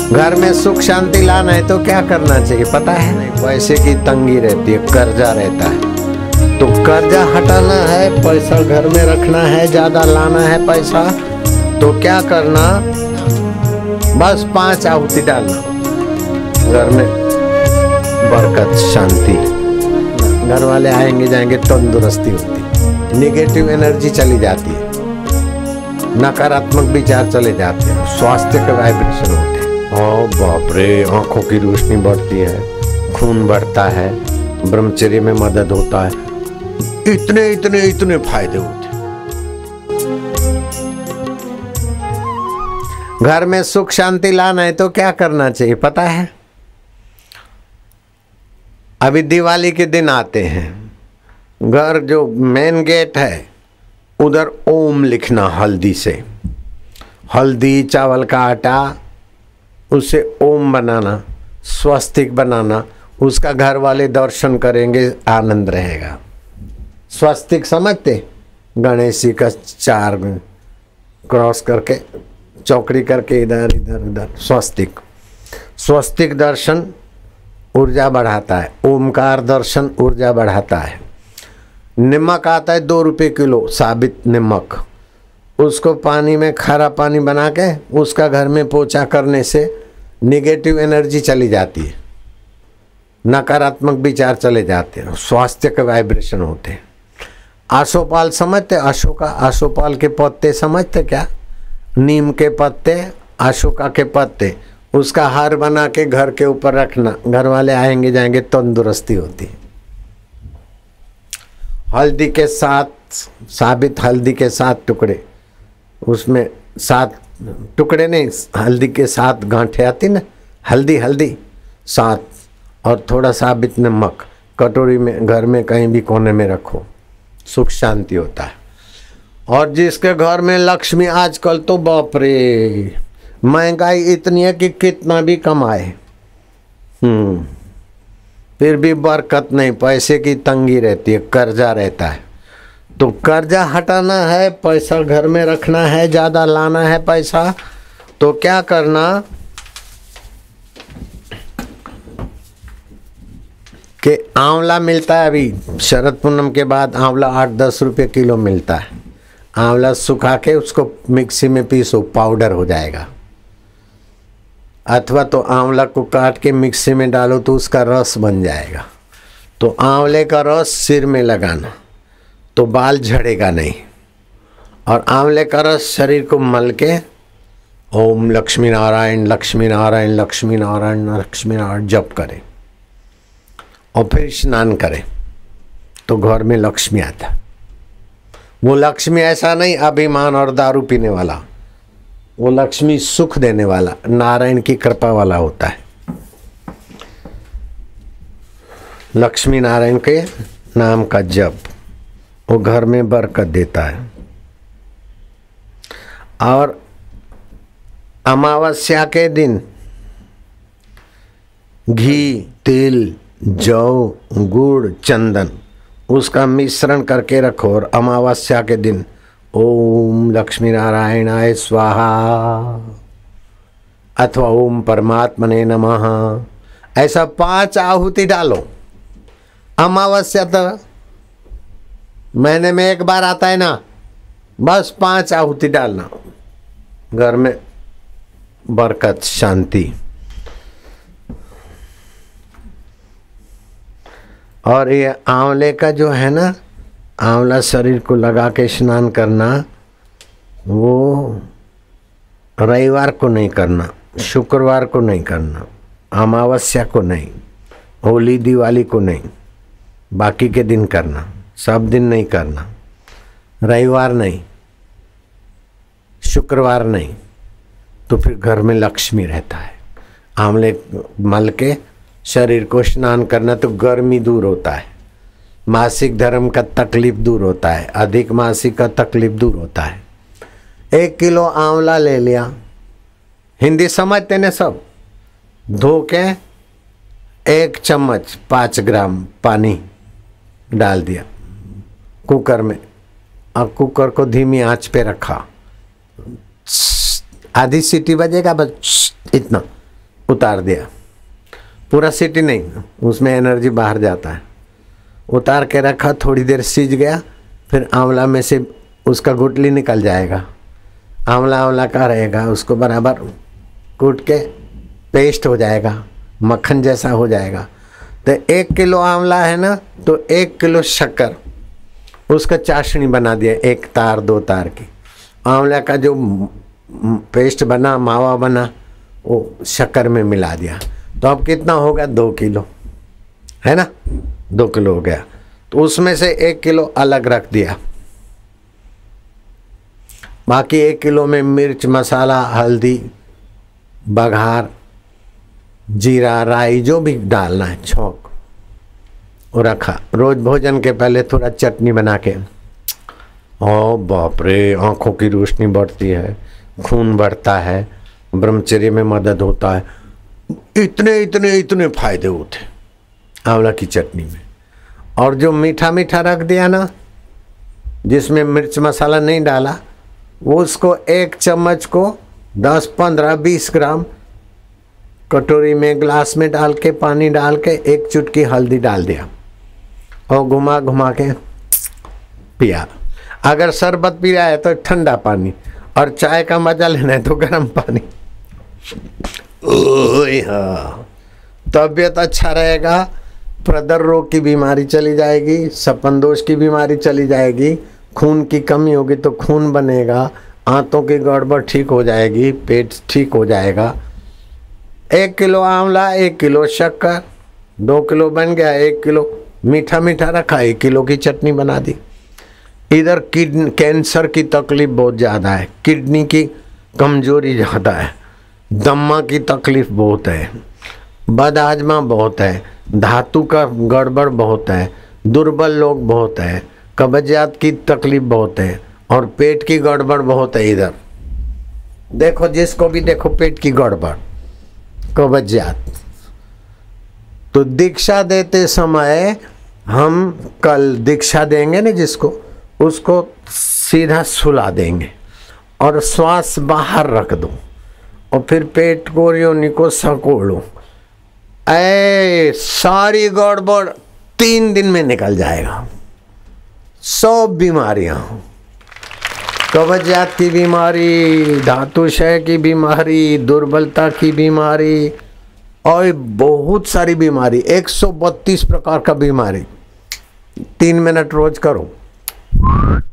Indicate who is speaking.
Speaker 1: घर में सुख शांति लाना है तो क्या करना चाहिए पता है? नहीं, पैसे की तंगी रहती है, कर्जा रहता है, तो कर्जा हटाना है, पैसा घर में रखना है, ज्यादा लाना है पैसा, तो क्या करना? बस 5 आहुति डालना, घर में बरकत शांति, घर वाले आएंगे जाएंगे, तंदुरुस्ती होती, निगेटिव एनर्जी चली जाती है, नकारात्मक विचार चले जाते हैं, स्वास्थ्य के वाइब्रेशन होते हैं। ओ बाप रे, आंखों की रोशनी बढ़ती है, खून बढ़ता है, ब्रह्मचर्य में मदद होता है, इतने इतने इतने फायदे होते हैं। घर में सुख शांति लाना है तो क्या करना चाहिए पता है? अभी दिवाली के दिन आते हैं, घर जो मेन गेट है उधर ओम लिखना, हल्दी से, हल्दी चावल का आटा, उससे ओम बनाना, स्वस्तिक बनाना, उसका घर वाले दर्शन करेंगे, आनंद रहेगा। स्वस्तिक समझते? गणेश जी का 4 क्रॉस करके, चौकड़ी करके, इधर इधर इधर, स्वस्तिक। स्वस्तिक दर्शन ऊर्जा बढ़ाता है, ओमकार दर्शन ऊर्जा बढ़ाता है। नमक आता है 2 रुपये किलो, साबित नमक, उसको पानी में खारा पानी बना के उसका घर में पोछा करने से निगेटिव एनर्जी चली जाती है, नकारात्मक विचार चले जाते हैं, स्वास्थ्य के वाइब्रेशन होते हैं। आसोपाल समझते? अशोका, आसोपाल के पत्ते समझते क्या? नीम के पत्ते, अशोका के पत्ते, उसका हार बना के घर के ऊपर रखना, घर वाले आएंगे जाएंगे, तंदुरुस्ती होती है। हल्दी के साथ, साबित हल्दी के 7 टुकड़े, उसमें 7 टुकड़े नहीं, हल्दी के 7 गांठे आती ना, हल्दी हल्दी 7, और थोड़ा साबित नमक, कटोरी में घर में कहीं भी कोने में रखो, सुख शांति होता है। और जिसके घर में लक्ष्मी, आजकल तो बाप रे महंगाई इतनी है कि कितना भी कमाए फिर भी बरकत नहीं, पैसे की तंगी रहती है, कर्जा रहता है, तो कर्जा हटाना है, पैसा घर में रखना है, ज्यादा लाना है पैसा, तो क्या करना कि आंवला मिलता है, अभी शरद पूनम के बाद आंवला 8-10 रुपये किलो मिलता है। आंवला सुखा के उसको मिक्सी में पीसो, पाउडर हो जाएगा, अथवा तो आंवला को काट के मिक्सी में डालो तो उसका रस बन जाएगा। तो आंवले का रस सिर में लगाना तो बाल झड़ेगा नहीं, और आंवले का रस शरीर को मल के ओम लक्ष्मी नारायण लक्ष्मी नारायण लक्ष्मी नारायण लक्ष्मी नारायण जप करें, और फिर स्नान करें, तो घर में लक्ष्मी आता। वो लक्ष्मी ऐसा नहीं अभिमान और दारू पीने वाला, वो लक्ष्मी सुख देने वाला, नारायण की कृपा वाला होता है। लक्ष्मी नारायण के नाम का जप वो घर में बरकत देता है। और अमावस्या के दिन घी, तिल, जौ, गुड़, चंदन, उसका मिश्रण करके रखो, और अमावस्या के दिन ओम लक्ष्मी नारायणाय स्वाहा अथवा ओम परमात्मने नमः, ऐसा 5 आहुति डालो। अमावस्या तो महीने में 1 बार आता है ना, बस 5 आहुति डालना, घर में बरकत शांति। और ये आंवले का जो है ना, आंवला शरीर को लगा के स्नान करना, वो रविवार को नहीं करना, शुक्रवार को नहीं करना, अमावस्या को नहीं, होली दिवाली को नहीं, बाकी के दिन करना, सब दिन नहीं करना, रविवार नहीं, शुक्रवार नहीं, तो फिर घर में लक्ष्मी रहता है। आंवले मल के शरीर को स्नान करना तो गर्मी दूर होता है, मासिक धर्म का तकलीफ दूर होता है, अधिक मासिक का तकलीफ दूर होता है। 1 किलो आंवला ले लिया, हिंदी समझते ने सब, धो के 1 चम्मच 5 ग्राम पानी डाल दिया कुकर में, अब कुकर को धीमी आंच पे रखा, आधी सीटी बजेगा बस, इतना उतार दिया, पूरा सीटी नहीं, उसमें एनर्जी बाहर जाता है। उतार के रखा, थोड़ी देर सीज गया, फिर आंवला में से उसका गुठली निकल जाएगा, आंवला आंवला का रहेगा, उसको बराबर कूट के पेस्ट हो जाएगा, मक्खन जैसा हो जाएगा। तो 1 किलो आंवला है ना, तो 1 किलो शक्कर, उसका चाशनी बना दिया, 1 तार 2 तार की। आंवला का जो पेस्ट बना, मावा बना, वो शक्कर में मिला दिया। तो अब कितना होगा? 2 किलो, है ना, 2 किलो हो गया। तो उसमें से 1 किलो अलग रख दिया, बाकी 1 किलो में मिर्च, मसाला, हल्दी, बघार, जीरा, राई जो भी डालना है, छौंक, वो रखा। रोज भोजन के पहले थोड़ा चटनी बना के, ओ बाप रे, आंखों की रोशनी बढ़ती है, खून बढ़ता है, ब्रह्मचर्य में मदद होता है, इतने इतने इतने फायदे होते आंवला की चटनी में। और जो मीठा मीठा रख दिया ना, जिसमें मिर्च मसाला नहीं डाला, वो उसको 1 चम्मच को 10, 15, 20 ग्राम कटोरी में, ग्लास में डाल के, पानी डाल के, 1 चुटकी हल्दी डाल दिया और घुमा घुमा के पिया। अगर शरबत पी रहा है तो ठंडा पानी, और चाय का मजा लेना है तो गर्म पानी। हाँ, तबीयत अच्छा रहेगा, प्रदर रोग की बीमारी चली जाएगी, सपन दोष की बीमारी चली जाएगी, खून की कमी होगी तो खून बनेगा, आंतों की गड़बड़ ठीक हो जाएगी, पेट ठीक हो जाएगा। 1 किलो आंवला, 1 किलो शक्कर, 2 किलो बन गया, 1 किलो मीठा मीठा रखा, 1 किलो की चटनी बना दी। इधर किडनी कैंसर की तकलीफ बहुत ज़्यादा है, किडनी की कमजोरी ज़्यादा है, दम्मा की तकलीफ बहुत है, बदहजमा बहुत है, धातु का गड़बड़ बहुत है, दुर्बल लोग बहुत है, कब्जियत की तकलीफ बहुत है, और पेट की गड़बड़ बहुत है। इधर देखो, जिसको भी देखो पेट की गड़बड़, कब्जियत। तो दीक्षा देते समय हम कल दीक्षा देंगे ना जिसको, उसको सीधा सुला देंगे और श्वास बाहर रख दो, और फिर पेट को, योनि को सकोड़ो। ऐ सारी गड़बड़ 3 दिन में निकल जाएगा। सब बीमारियां, कब्जियत की बीमारी, धातुक्षय की बीमारी, दुर्बलता की बीमारी, और बहुत सारी बीमारी, 132 प्रकार का बीमारी। 3 मिनट रोज करो।